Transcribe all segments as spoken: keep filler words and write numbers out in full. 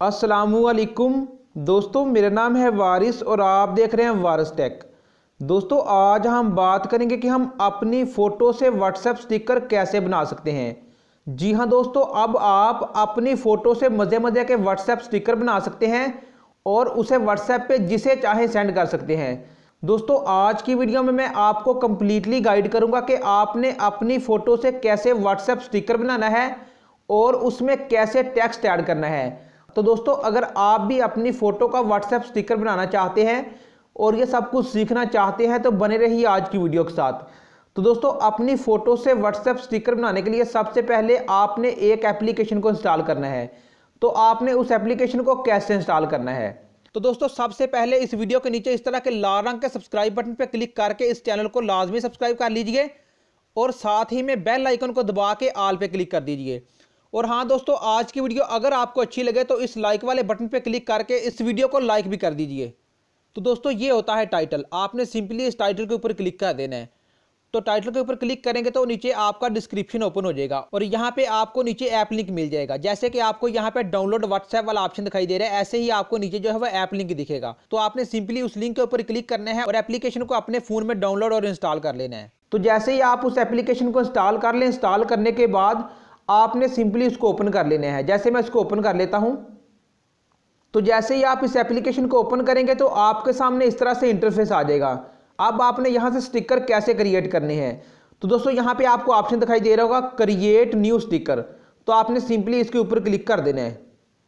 अस्सलामुअलैकुम दोस्तों, मेरा नाम है वारिस और आप देख रहे हैं वारिस टेक। दोस्तों, आज हम बात करेंगे कि हम अपनी फ़ोटो से व्हाट्सएप स्टिकर कैसे बना सकते हैं। जी हाँ दोस्तों, अब आप अपनी फ़ोटो से मज़े मज़े के व्हाट्सएप स्टिकर बना सकते हैं और उसे व्हाट्सएप पे जिसे चाहे सेंड कर सकते हैं। दोस्तों, आज की वीडियो में मैं आपको कंप्लीटली गाइड करूंगा कि आपने अपनी फ़ोटो से कैसे व्हाट्सएप स्टिकर बनाना है और उसमें कैसे टेक्स्ट ऐड करना है। तो दोस्तों, अगर आप भी अपनी फ़ोटो का व्हाट्सएप स्टिकर बनाना चाहते हैं और ये सब कुछ सीखना चाहते हैं तो बने रहिए आज की वीडियो के साथ। तो दोस्तों, अपनी फ़ोटो से व्हाट्सएप स्टिकर बनाने के लिए सबसे पहले आपने एक एप्लीकेशन को इंस्टॉल करना है। तो आपने उस एप्लीकेशन को कैसे इंस्टॉल करना है, तो दोस्तों सबसे पहले इस वीडियो के नीचे इस तरह के लाल रंग के सब्सक्राइब बटन पर क्लिक करके इस चैनल को लाजमी सब्सक्राइब कर लीजिए और साथ ही में बेल आइकन को दबा के ऑल पे क्लिक कर दीजिए। और हाँ दोस्तों, आज की वीडियो अगर आपको अच्छी लगे तो इस लाइक वाले बटन पे क्लिक करके इस वीडियो को लाइक भी कर दीजिए। तो दोस्तों, ये होता है टाइटल। आपने सिंपली इस टाइटल के ऊपर क्लिक कर देना है। तो टाइटल के ऊपर क्लिक करेंगे तो नीचे आपका डिस्क्रिप्शन ओपन हो जाएगा और यहाँ पे आपको नीचे ऐप लिंक मिल जाएगा। जैसे कि आपको यहाँ पे डाउनलोड व्हाट्सएप वाला ऑप्शन दिखाई दे रहा है, ऐसे ही आपको नीचे जो है वो ऐप लिंक दिखेगा। तो आपने सिंपली उस लिंक के ऊपर क्लिक करना है और एप्लीकेशन को अपने फोन में डाउनलोड और इंस्टॉल कर लेना है। तो जैसे ही आप उस एप्लीकेशन को इंस्टॉल कर लें, इंस्टॉल करने के बाद आपने सिंपली इसको ओपन कर लेना है। जैसे मैं इसको ओपन कर लेता हूं, तो जैसे ही आप इस एप्लीकेशन को ओपन करेंगे तो आपके सामने इस तरह से इंटरफेस आ जाएगा। अब आपने यहां से स्टिकर कैसे क्रिएट करने हैं, तो दोस्तों यहां पे आपको ऑप्शन दिखाई दे रहा होगा क्रिएट न्यू स्टिकर। तो आपने सिंपली इसके ऊपर क्लिक कर देना है।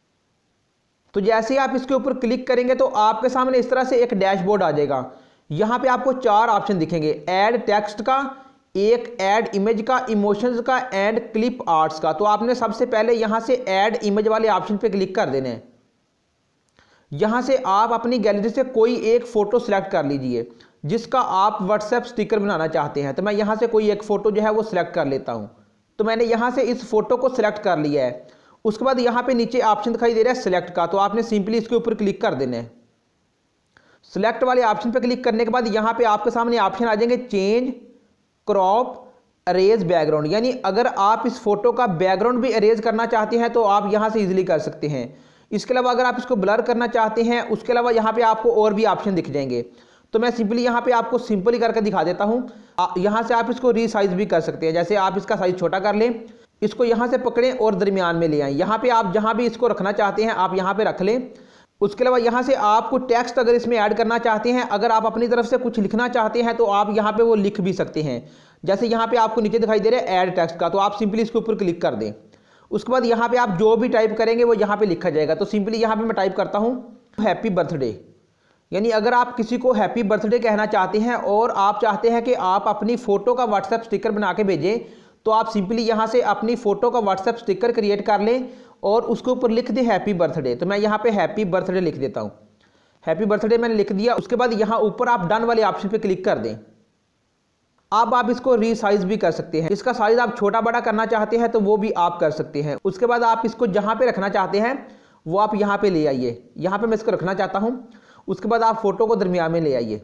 तो जैसे ही आप इसके ऊपर क्लिक करेंगे तो आपके सामने इस तरह से एक डैशबोर्ड आ जाएगा। यहां पे आपको चार ऑप्शन दिखेंगे, ऐड टेक्स्ट का, एक ऐड इमेज का, इमोशंस का एंड क्लिप आर्ट्स का। तो आपने सबसे पहले यहां से ऐड इमेज वाले ऑप्शन पे क्लिक कर देना है। यहां से आप अपनी गैलरी से कोई एक फोटो सिलेक्ट कर लीजिए जिसका आप व्हाट्सएप स्टिकर बनाना चाहते हैं। तो मैं यहां से कोई एक फोटो जो है वो सिलेक्ट कर लेता हूं। तो मैंने यहां से इस फोटो को सिलेक्ट कर लिया है। उसके बाद यहां पे नीचे ऑप्शन दिखाई दे रहा है सिलेक्ट का। तो आपने सिंपली इसके ऊपर क्लिक कर देना है। सिलेक्ट वाले ऑप्शन पर क्लिक करने के बाद यहां पर आपके सामने ऑप्शन आ जाएंगे चेंज, क्रॉप, अरेज बैकग्राउंड। यानी अगर आप इस फोटो का बैकग्राउंड भी अरेज करना चाहते हैं तो आप यहां से इजीली कर सकते हैं। इसके अलावा अगर आप इसको ब्लर करना चाहते हैं, उसके अलावा यहां पे आपको और भी ऑप्शन दिख जाएंगे। तो मैं सिंपली यहां पे आपको सिंपली करके दिखा देता हूं। यहां से आप इसको रीसाइज भी कर सकते हैं। जैसे आप इसका साइज छोटा कर लें, इसको यहां से पकड़ें और दरमियान में ले आएं। यहां पे आप जहां भी इसको रखना चाहते हैं आप यहां पे रख लें। उसके अलावा यहाँ से आपको टेक्स्ट अगर इसमें ऐड करना चाहते हैं, अगर आप अपनी तरफ से कुछ लिखना चाहते हैं तो आप यहाँ पे वो लिख भी सकते हैं। जैसे यहाँ पे आपको नीचे दिखाई दे रहा है ऐड टेक्स्ट का, तो आप सिंपली इसके ऊपर क्लिक कर दें। उसके बाद यहाँ पे आप जो भी टाइप करेंगे वो यहाँ पे लिखा जाएगा। तो सिंपली यहाँ पे मैं टाइप करता हूँ हैप्पी बर्थडे। यानी अगर आप किसी को हैप्पी बर्थडे कहना चाहते हैं और आप चाहते हैं कि आप अपनी फ़ोटो का व्हाट्सएप स्टिकर बना के भेजें, तो आप सिंपली यहाँ से अपनी फ़ोटो का व्हाट्सएप स्टिकर क्रिएट कर लें और उसके ऊपर लिख दें हैप्पी बर्थडे। तो मैं यहाँ पे हैप्पी बर्थडे लिख देता हूँ। हैप्पी बर्थडे मैंने लिख दिया। उसके बाद यहाँ ऊपर आप डन वाले ऑप्शन पे क्लिक कर दें। अब आप इसको रीसाइज भी कर सकते हैं। इसका साइज आप छोटा बड़ा करना चाहते हैं तो वो भी आप कर सकते हैं। उसके बाद आप इसको जहाँ पे रखना चाहते हैं वो आप यहाँ पे ले आइए। यहाँ पे मैं इसको रखना चाहता हूँ। उसके बाद आप फोटो को दरमियान में ले आइए।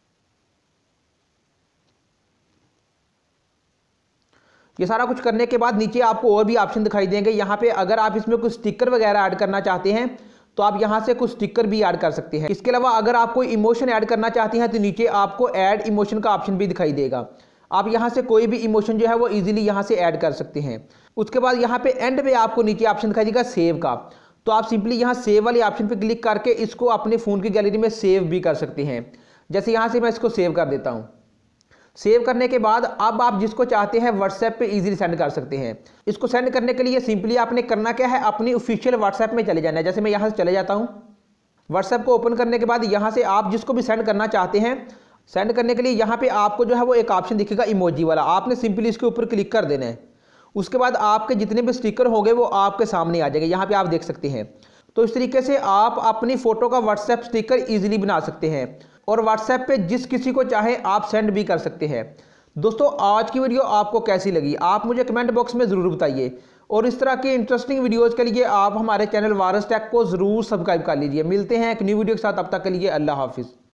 ये सारा कुछ करने के बाद नीचे आपको और भी ऑप्शन दिखाई देंगे। यहाँ पे अगर आप इसमें कुछ स्टिकर वगैरह ऐड करना चाहते हैं तो आप यहाँ से कुछ स्टिकर भी ऐड कर सकते हैं। इसके अलावा अगर आप कोई इमोशन ऐड करना चाहते हैं तो नीचे आपको ऐड इमोशन का ऑप्शन भी दिखाई देगा। आप यहाँ से कोई भी इमोशन जो है वो इजीली यहाँ से ऐड कर सकते हैं। उसके बाद यहाँ पे एंड पे आपको नीचे ऑप्शन दिखाई देगा सेव का। तो आप सिंपली यहाँ सेव वाले ऑप्शन पे क्लिक करके इसको अपने फ़ोन की गैलरी में सेव भी कर सकते हैं। जैसे यहाँ से मैं इसको सेव कर देता हूँ। सेव करने के बाद अब आप जिसको चाहते हैं व्हाट्सएप पे इजीली सेंड कर सकते हैं। इसको सेंड करने के लिए सिंपली आपने करना क्या है, अपनी ऑफिशियल व्हाट्सएप में चले जाना है। जैसे मैं यहाँ से चले जाता हूँ। व्हाट्सएप को ओपन करने के बाद यहाँ से आप जिसको भी सेंड करना चाहते हैं, सेंड करने के लिए यहाँ पे आपको जो है वो एक ऑप्शन दिखेगा इमोजी वाला। आपने सिंपली इसके ऊपर क्लिक कर देना है। उसके बाद आपके जितने भी स्टिकर होंगे वो आपके सामने आ जाएंगे। यहाँ पे आप देख सकते हैं। तो इस तरीके से आप अपनी फ़ोटो का व्हाट्सएप स्टिकर ईजिली बना सकते हैं और व्हाट्सएप पे जिस किसी को चाहे आप सेंड भी कर सकते हैं। दोस्तों, आज की वीडियो आपको कैसी लगी आप मुझे कमेंट बॉक्स में ज़रूर बताइए और इस तरह के इंटरेस्टिंग वीडियोज़ के लिए आप हमारे चैनल वारिस टेक को ज़रूर सब्सक्राइब कर लीजिए। मिलते हैं एक न्यू वीडियो के साथ, तब तक के लिए अल्लाह हाफिज़।